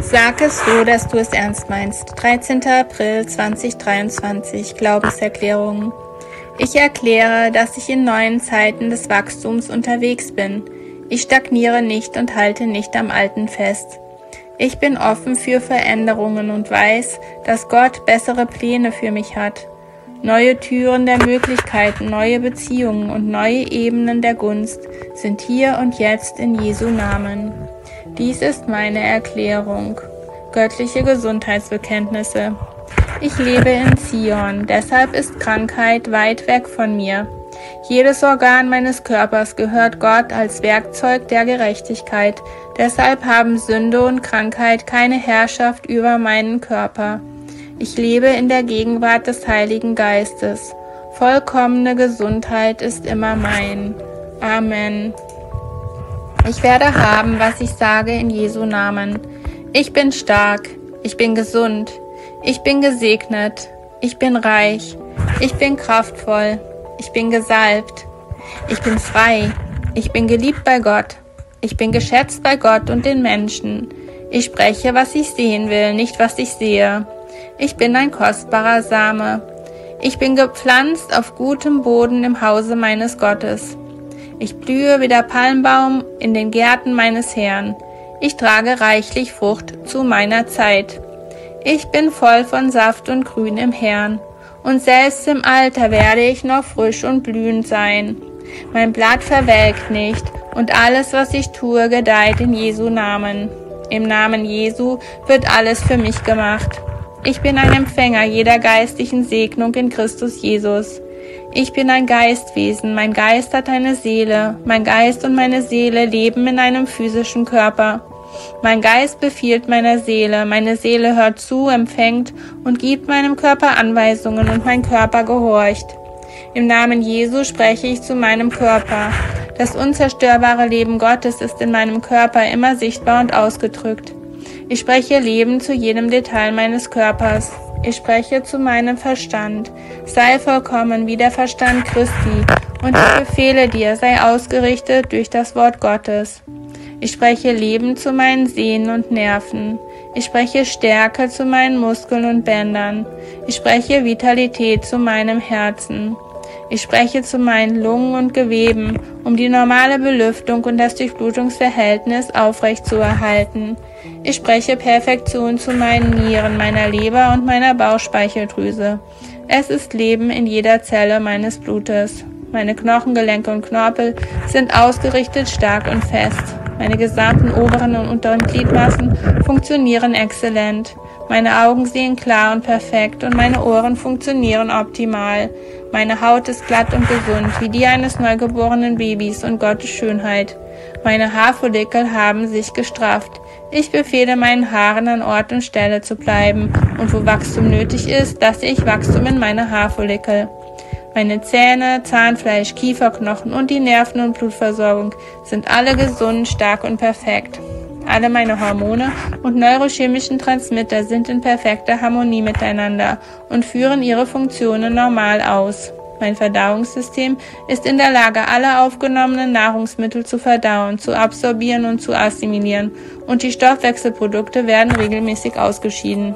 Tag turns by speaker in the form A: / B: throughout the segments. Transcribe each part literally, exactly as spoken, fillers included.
A: Sag es so, dass du es ernst meinst. dreizehnter April zweitausenddreiundzwanzig. Glaubenserklärung. Ich erkläre, dass ich in neuen Zeiten des Wachstums unterwegs bin. Ich stagniere nicht und halte nicht am Alten fest. Ich bin offen für Veränderungen und weiß, dass Gott bessere Pläne für mich hat. Neue Türen der Möglichkeiten, neue Beziehungen und neue Ebenen der Gunst sind hier und jetzt in Jesu Namen. Dies ist meine Erklärung. Göttliche Gesundheitsbekenntnisse. Ich lebe in Zion, deshalb ist Krankheit weit weg von mir. Jedes Organ meines Körpers gehört Gott als Werkzeug der Gerechtigkeit, deshalb haben Sünde und Krankheit keine Herrschaft über meinen Körper. Ich lebe in der Gegenwart des Heiligen Geistes. Vollkommene Gesundheit ist immer mein. Amen. Ich werde haben, was ich sage in Jesu Namen. Ich bin stark, ich bin gesund, ich bin gesegnet, ich bin reich, ich bin kraftvoll, ich bin gesalbt, ich bin frei, ich bin geliebt bei Gott, ich bin geschätzt bei Gott und den Menschen. Ich spreche, was ich sehen will, nicht was ich sehe. Ich bin ein kostbarer Same. Ich bin gepflanzt auf gutem Boden im Hause meines Gottes. Ich blühe wie der Palmbaum in den Gärten meines Herrn. Ich trage reichlich Frucht zu meiner Zeit. Ich bin voll von Saft und Grün im Herrn. Und selbst im Alter werde ich noch frisch und blühend sein. Mein Blatt verwelkt nicht und alles, was ich tue, gedeiht in Jesu Namen. Im Namen Jesu wird alles für mich gemacht. Ich bin ein Empfänger jeder geistlichen Segnung in Christus Jesus. Ich bin ein Geistwesen, mein Geist hat eine Seele, mein Geist und meine Seele leben in einem physischen Körper. Mein Geist befiehlt meiner Seele, meine Seele hört zu, empfängt und gibt meinem Körper Anweisungen und mein Körper gehorcht. Im Namen Jesu spreche ich zu meinem Körper. Das unzerstörbare Leben Gottes ist in meinem Körper immer sichtbar und ausgedrückt. Ich spreche Leben zu jedem Detail meines Körpers. Ich spreche zu meinem Verstand. Sei vollkommen wie der Verstand Christi und ich befehle dir, sei ausgerichtet durch das Wort Gottes. Ich spreche Leben zu meinen Sehnen und Nerven. Ich spreche Stärke zu meinen Muskeln und Bändern. Ich spreche Vitalität zu meinem Herzen. Ich spreche zu meinen Lungen und Geweben, um die normale Belüftung und das Durchblutungsverhältnis aufrecht zu erhalten. Ich spreche Perfektion zu meinen Nieren, meiner Leber und meiner Bauchspeicheldrüse. Es ist Leben in jeder Zelle meines Blutes. Meine Knochen, Gelenke und Knorpel sind ausgerichtet, stark und fest. Meine gesamten oberen und unteren Gliedmaßen funktionieren exzellent. Meine Augen sehen klar und perfekt und meine Ohren funktionieren optimal. Meine Haut ist glatt und gesund, wie die eines neugeborenen Babys und Gottes Schönheit. Meine Haarfollikel haben sich gestrafft. Ich befehle meinen Haaren an Ort und Stelle zu bleiben und wo Wachstum nötig ist, lasse ich Wachstum in meine Haarfollikel. Meine Zähne, Zahnfleisch, Kieferknochen und die Nerven- und Blutversorgung sind alle gesund, stark und perfekt. Alle meine Hormone und neurochemischen Transmitter sind in perfekter Harmonie miteinander und führen ihre Funktionen normal aus. Mein Verdauungssystem ist in der Lage, alle aufgenommenen Nahrungsmittel zu verdauen, zu absorbieren und zu assimilieren, und die Stoffwechselprodukte werden regelmäßig ausgeschieden.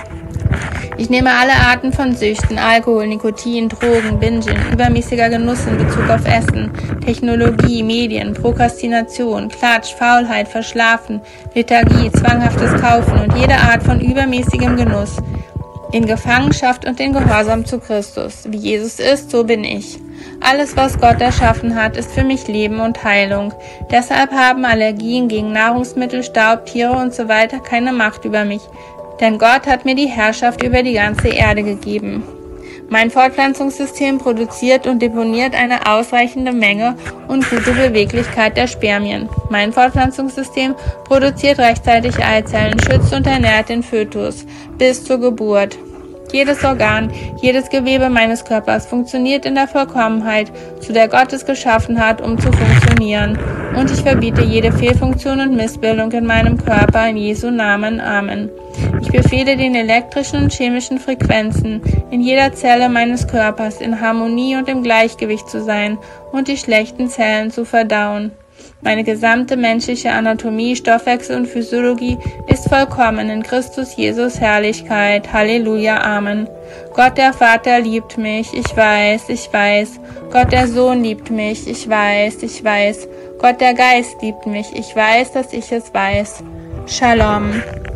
A: Ich nehme alle Arten von Süchten, Alkohol, Nikotin, Drogen, Bingen, übermäßiger Genuss in Bezug auf Essen, Technologie, Medien, Prokrastination, Klatsch, Faulheit, Verschlafen, Lethargie, zwanghaftes Kaufen und jede Art von übermäßigem Genuss in Gefangenschaft und in Gehorsam zu Christus. Wie Jesus ist, so bin ich. Alles, was Gott erschaffen hat, ist für mich Leben und Heilung. Deshalb haben Allergien gegen Nahrungsmittel, Staub, Tiere und so weiter keine Macht über mich. Denn Gott hat mir die Herrschaft über die ganze Erde gegeben. Mein Fortpflanzungssystem produziert und deponiert eine ausreichende Menge und gute Beweglichkeit der Spermien. Mein Fortpflanzungssystem produziert rechtzeitig Eizellen, schützt und ernährt den Fötus bis zur Geburt. Jedes Organ, jedes Gewebe meines Körpers funktioniert in der Vollkommenheit, zu der Gott es geschaffen hat, um zu funktionieren. Und ich verbiete jede Fehlfunktion und Missbildung in meinem Körper in Jesu Namen. Amen. Ich befehle den elektrischen und chemischen Frequenzen in jeder Zelle meines Körpers in Harmonie und im Gleichgewicht zu sein und die schlechten Zellen zu verdauen. Meine gesamte menschliche Anatomie, Stoffwechsel und Physiologie ist vollkommen in Christus Jesus Herrlichkeit. Halleluja, Amen. Gott der Vater liebt mich, ich weiß, ich weiß. Gott der Sohn liebt mich, ich weiß, ich weiß. Gott der Geist liebt mich, ich weiß, dass ich es weiß. Shalom.